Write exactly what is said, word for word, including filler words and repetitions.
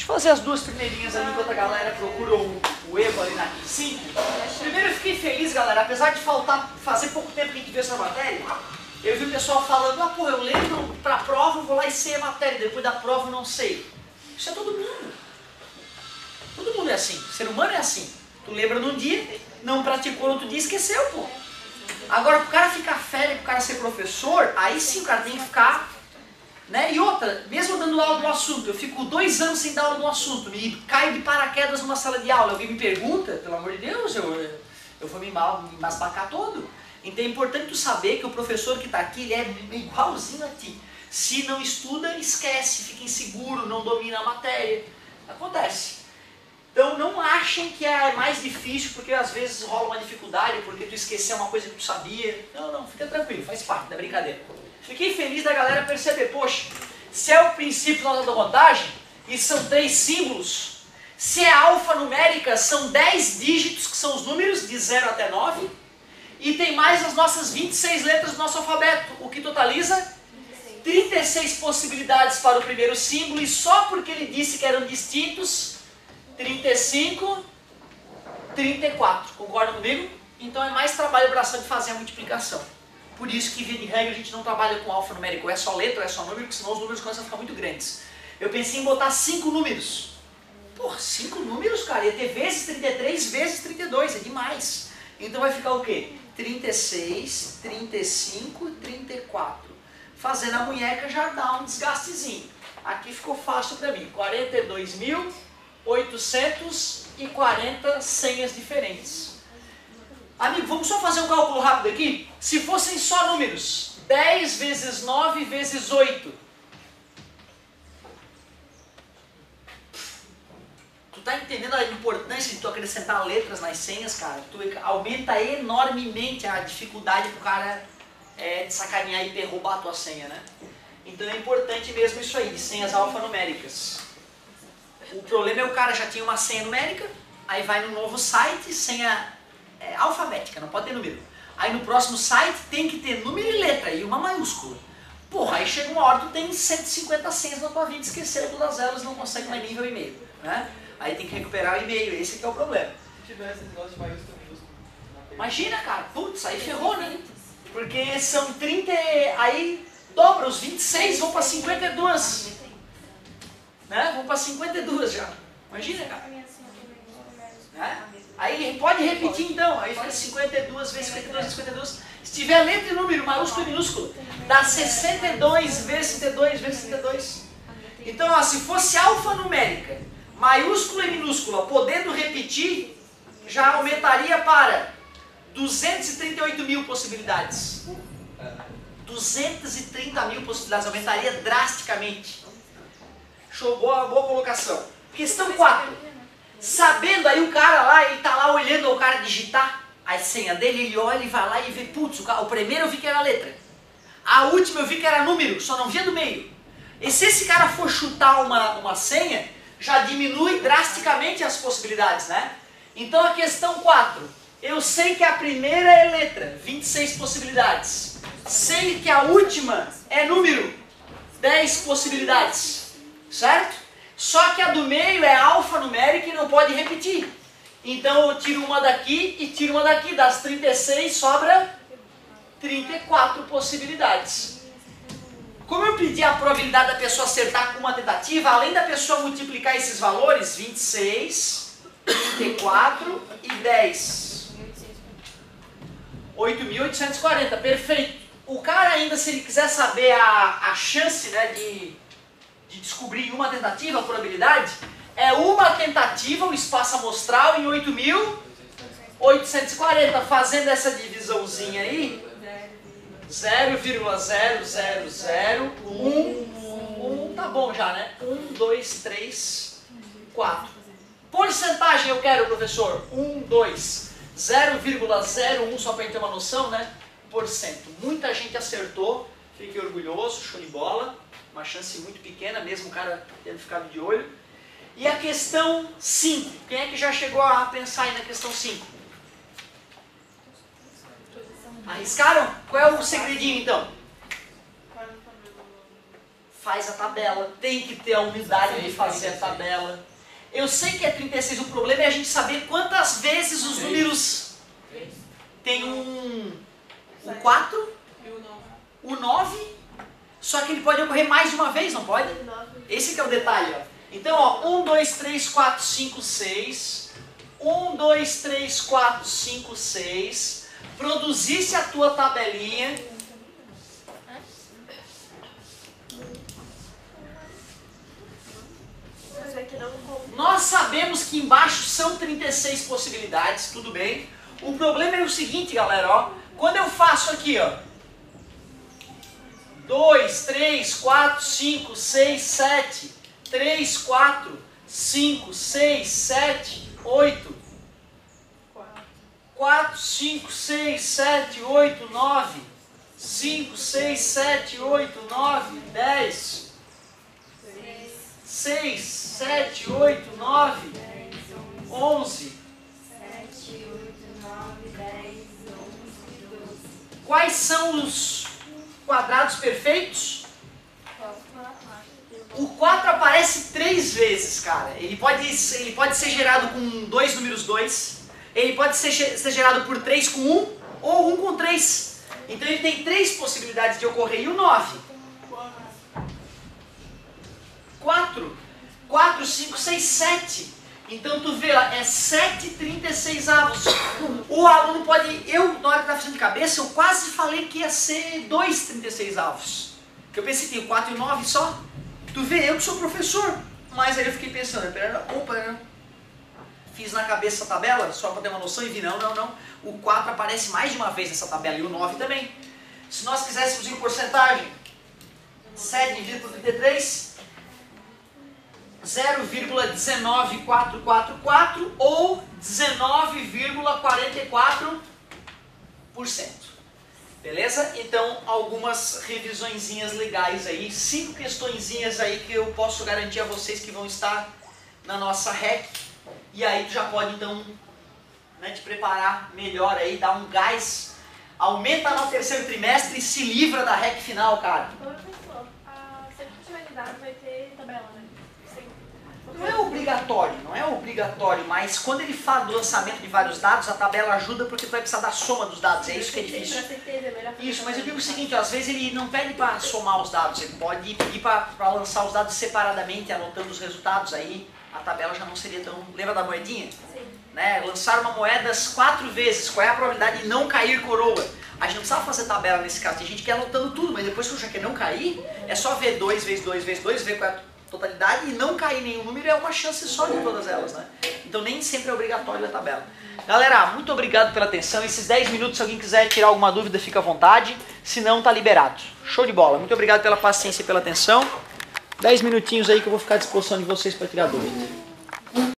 fazer as duas primeirinhas ali enquanto a galera procura o, o Evo ali na cinco. Primeiro eu fiquei feliz, galera, apesar de faltar, fazer pouco tempo que a gente viu essa matéria, eu vi o pessoal falando, ah, pô, eu lembro pra prova, eu vou lá e sei a matéria, depois da prova eu não sei. Isso é todo mundo. Todo mundo é assim, o ser humano é assim. Tu lembra num dia, não praticou no outro dia, esqueceu, pô. Agora, pro cara ficar fera e pro cara ser professor, aí sim o cara tem que ficar... Né? E outra, mesmo dando aula do assunto, eu fico dois anos sem dar aula do assunto, me caio de paraquedas numa sala de aula, alguém me pergunta, pelo amor de Deus, eu, eu vou me, mal, me masbacar todo. Então é importante tu saber que o professor que está aqui, ele é igualzinho a ti. Se não estuda, esquece, fica inseguro, não domina a matéria. Acontece. Então não achem que é mais difícil porque às vezes rola uma dificuldade, porque tu esqueceu uma coisa que tu sabia. Não, não, fica tranquilo, faz parte da brincadeira. Fiquei feliz da galera perceber, poxa, se é o princípio da contagem, e são três símbolos, se é alfanumérica, são dez dígitos, que são os números de zero até nove, e tem mais as nossas vinte e seis letras do nosso alfabeto, o que totaliza trinta e seis possibilidades para o primeiro símbolo, e só porque ele disse que eram distintos, trinta e cinco, trinta e quatro. Concordam comigo? Então é mais trabalho e bração de fazer a multiplicação. Por isso que, via de regra, a gente não trabalha com alfanumérico, é só letra, é só número, porque senão os números começam a ficar muito grandes. Eu pensei em botar cinco números. Porra, cinco números, cara, ia ter vezes trinta e três, vezes trinta e dois, é demais. Então vai ficar o quê? trinta e seis, trinta e cinco, trinta e quatro. Fazendo a munheca já dá um desgastezinho. Aqui ficou fácil para mim, quarenta e dois mil, oitocentos e quarenta senhas diferentes. Amigo, vamos só fazer um cálculo rápido aqui? Se fossem só números, dez vezes nove vezes oito. Tu tá entendendo a importância de tu acrescentar letras nas senhas, cara? Tu aumenta enormemente a dificuldade pro cara é, de sacanear e derrubar a tua senha, né? Então é importante mesmo isso aí, de senhas alfanuméricas. O problema é o cara já tinha uma senha numérica, aí vai no novo site, senha... É, alfabética, não pode ter número. Aí no próximo site tem que ter número e letra e uma maiúscula. Porra, aí chega uma hora tu tem cento e cinquenta senhas na tua vida, esqueceram todas elas, não consegue mais nem ver o e-mail, né? Aí tem que recuperar o e-mail, esse que é o problema. Se tivesse negócio de maiúscula e minúscula. Imagina, cara, putz, aí ferrou, né? Porque são trinta, aí dobra os vinte e seis, vão para cinquenta e dois. Né? Vão para cinquenta e dois já. Imagina, cara. Né? Aí pode repetir então, aí fica cinquenta e dois vezes cinquenta e dois vezes cinquenta e dois. Se tiver letra e número, maiúsculo e minúsculo, dá sessenta e dois vezes sessenta e dois vezes sessenta e dois. Então, ó, se fosse alfanumérica, maiúscula e minúscula, podendo repetir, já aumentaria para duzentos e trinta e oito mil possibilidades. duzentos e trinta mil possibilidades, aumentaria drasticamente. Show, boa, boa colocação. Questão quatro. Sabendo aí o cara lá, ele tá lá olhando o cara digitar a senha dele, ele olha e vai lá e vê, putz, o, o primeiro eu vi que era letra. A última eu vi que era número, só não via do meio. E se esse cara for chutar uma, uma senha, já diminui drasticamente as possibilidades, né? Então a questão quatro. Eu sei que a primeira é letra, vinte e seis possibilidades. Sei que a última é número, dez possibilidades. Certo? Só que a do meio é alfanumérica e não pode repetir. Então eu tiro uma daqui e tiro uma daqui. Das trinta e seis sobra trinta e quatro possibilidades. Como eu pedi a probabilidade da pessoa acertar com uma tentativa, além da pessoa multiplicar esses valores, vinte e seis, trinta e quatro e dez. oito mil oitocentos e quarenta, perfeito. O cara ainda, se ele quiser saber a, a chance, né, de... de descobrir em uma tentativa a probabilidade, é uma tentativa, o espaço amostral, em oito mil oitocentos e quarenta, fazendo essa divisãozinha aí, zero vírgula zero zero zero um, um, tá bom já, né? um, dois, três, quatro. Porcentagem eu quero, professor, um, dois, zero vírgula zero um, só para a gente ter uma noção, né? Por cento. Muita gente acertou, fiquei orgulhoso, show de bola. Uma chance muito pequena, mesmo o cara tendo ficado de olho. E a questão cinco. Quem é que já chegou a pensar aí na questão cinco? Arriscaram? Qual é o segredinho então? faz a tabela, tem que ter a humildade de fazer a tabela. Eu sei que é trinta e seis, o problema é a gente saber quantas vezes os números tem um, o quatro, o nove, só que ele pode ocorrer mais de uma vez, não pode? Esse que é o detalhe, ó. Então, ó, um, dois, três, quatro, cinco, seis, um, dois, três, quatro, cinco, seis, produzisse a tua tabelinha. Nós sabemos que embaixo são trinta e seis possibilidades, tudo bem. O problema é o seguinte, galera, ó, quando eu faço aqui, ó, dois, três, quatro, cinco, seis, sete, três, quatro, cinco, seis, sete, oito, quatro, cinco, seis, sete, oito, nove, cinco, seis, sete, oito, nove, dez, seis, sete, oito, nove, onze. Quais são os quadrados perfeitos? O quatro aparece três vezes, cara. Ele pode, ele pode ser gerado com dois números dois, ele pode ser, ser gerado por três com um, ou um com três. Então ele tem três possibilidades de ocorrer. E o nove? quatro. quatro, cinco, seis, sete. Então tu vê, ó, é sete trinta e seis avos. O aluno pode... Eu, na hora que estava fazendo de cabeça, eu quase falei que ia ser dois trinta e seis avos. Porque eu pensei que tem o quatro e o nove só. Tu vê, eu que sou professor. Mas aí eu fiquei pensando, pera, opa, né? Fiz na cabeça a tabela, só para ter uma noção, e vi, não, não, não. O quatro aparece mais de uma vez nessa tabela, e o nove também. Se nós quiséssemos em porcentagem, sete dividido por trinta e três... zero vírgula um nove quatro quatro quatro ou dezenove vírgula quarenta e quatro por cento. Beleza? Então, algumas revisõezinhas legais aí, cinco questõezinhas aí que eu posso garantir a vocês que vão estar na nossa R E C. E aí tu já pode então, né, te preparar melhor aí, dar um gás, aumenta no terceiro trimestre e se livra da R E C final, cara. Professor, a sempre que tiver lidado vai ter tabela, né? Não é obrigatório, não é obrigatório, mas quando ele fala do lançamento de vários dados, a tabela ajuda porque tu vai precisar da soma dos dados, é isso que é difícil. Isso, mas eu digo o seguinte, ó, às vezes ele não pede para somar os dados, ele pode pedir para lançar os dados separadamente, anotando os resultados, aí a tabela já não seria tão... Lembra da moedinha? Sim. Né? Lançar uma moeda quatro vezes, qual é a probabilidade de não cair coroa? A gente não precisava fazer tabela nesse caso, tem gente que é anotando tudo, mas depois que eu já quer não cair, é só ver dois vezes dois vezes dois, ver qual é a totalidade e não cair nenhum número é uma chance só de todas elas, né? Então nem sempre é obrigatório a tabela. Galera, muito obrigado pela atenção. Esses dez minutos, se alguém quiser tirar alguma dúvida, fica à vontade. Se não, tá liberado. Show de bola. Muito obrigado pela paciência e pela atenção. dez minutinhos aí que eu vou ficar à disposição de vocês para tirar dúvida.